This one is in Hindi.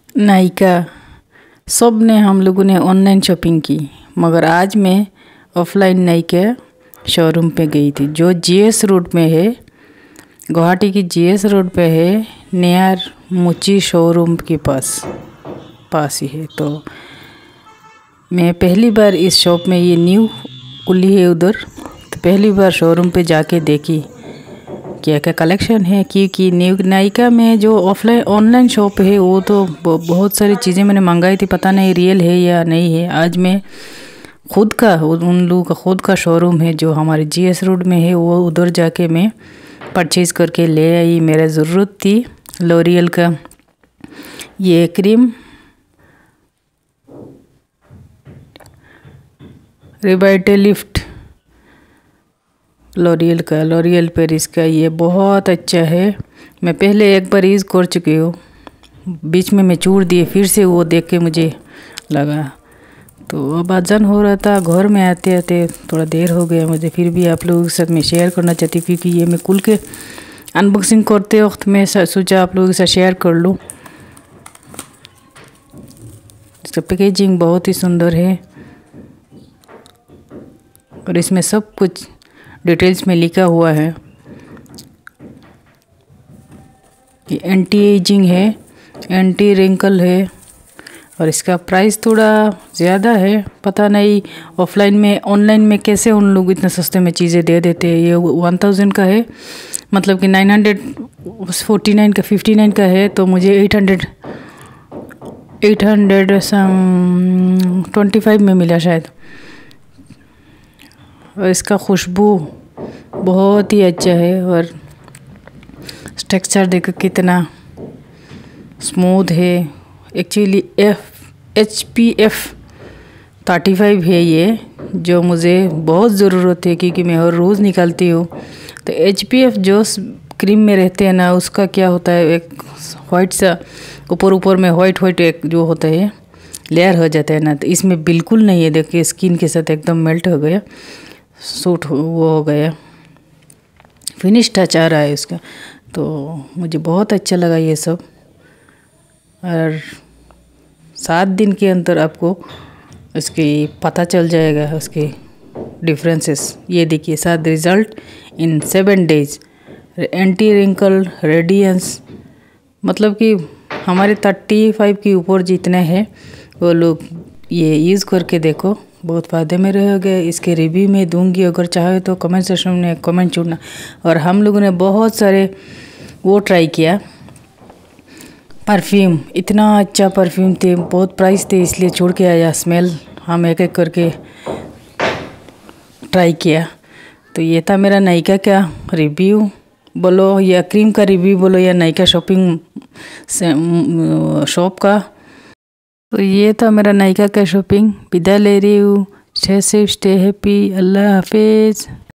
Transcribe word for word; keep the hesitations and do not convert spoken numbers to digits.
नायका सब ने हम लोगों ने ऑनलाइन शॉपिंग की, मगर आज मैं ऑफलाइन नायका शोरूम पे गई थी जो जीएस रोड में है। गुवाहाटी की जीएस रोड पे है, नियर मुची शोरूम के पास पास ही है। तो मैं पहली बार इस शॉप में, ये न्यू खुली है उधर, तो पहली बार शोरूम पे जाके देखी क्या क्या कलेक्शन है। क्योंकि न्यू नायका में जो ऑफलाइन ऑनलाइन शॉप है वो तो बहुत सारी चीज़ें मैंने मंगाई थी, पता नहीं रियल है या नहीं है। आज मैं खुद का, उन लोगों का खुद का शोरूम है जो हमारे जीएस रोड में है, वो उधर जाके मैं परचेज़ करके ले आई। मेरा ज़रूरत थी लॉरियल का ये क्रीम, रिवाइटलिफ्ट लॉरियल का, लॉरियल पेरिस का, ये बहुत अच्छा है। मैं पहले एक बार यूज़ कर चुकी हूँ, बीच में मैं छोड़ दिए, फिर से वो देख के मुझे लगा। तो अब अजान हो रहा था, घर में आते आते थोड़ा देर हो गया मुझे, फिर भी आप लोगों के साथ मैं शेयर करना चाहती हूँ क्योंकि ये मैं खुल के अनबॉक्सिंग करते वक्त मैं सोचा आप लोगों के साथ शेयर कर लूँ। इसका पैकेजिंग बहुत ही सुंदर है और इसमें सब कुछ डिटेल्स में लिखा हुआ है। ये एंटी एजिंग है, एंटी रिंकल है और इसका प्राइस थोड़ा ज़्यादा है। पता नहीं ऑफलाइन में, ऑनलाइन में कैसे उन लोग इतने सस्ते में चीज़ें दे देते हैं। ये वन थाउजेंड का है, मतलब कि नाइन हंड्रेड फोर्टी नाइन का फिफ्टी नाइन का है, तो मुझे eight hundred eight hundred some twenty five में मिला शायद। और इसका खुशबू बहुत ही अच्छा है और टेक्सचर देखो कितना स्मूथ है। Actually F H P F thirty five है ये, जो मुझे बहुत ज़रूरत है क्योंकि मैं हर रोज़ निकालती हूँ। तो एच पी एफ जो क्रीम में रहते हैं ना, उसका क्या होता है, एक वाइट सा ऊपर ऊपर में वाइट वाइट एक जो होता है लेयर हो जाता है ना, तो इसमें बिल्कुल नहीं है। देखिए स्किन के साथ एकदम मेल्ट हो गया, सूट हो वो हो गया, फिनिश टच आ रहा है उसका। तो मुझे बहुत अच्छा लगा ये सब। और सात दिन के अंदर आपको इसकी पता चल जाएगा उसके डिफरेंसेस। ये देखिए, सात result in seven days, anti wrinkle radiance, मतलब कि हमारे थर्टी फाइव के ऊपर जितने हैं वो लोग ये यूज़ करके देखो, बहुत फ़ायदे में रहोगे। इसके रिव्यू में दूंगी, अगर चाहे तो कमेंट सेक्शन में कमेंट छोड़ना। और हम लोगों ने बहुत सारे वो ट्राई किया, परफ्यूम, इतना अच्छा परफ्यूम थे, बहुत प्राइस थे इसलिए छोड़ के आया। स्मेल हम एक एक करके ट्राई किया। तो ये था मेरा नायका का रिव्यू बोलो या क्रीम का रिव्यू बोलो या नायका शॉपिंग शॉप का। तो ये था मेरा नायका का शॉपिंग। विदा ले रही हूँ। Stay safe, stay happy. अल्लाह हाफिज़।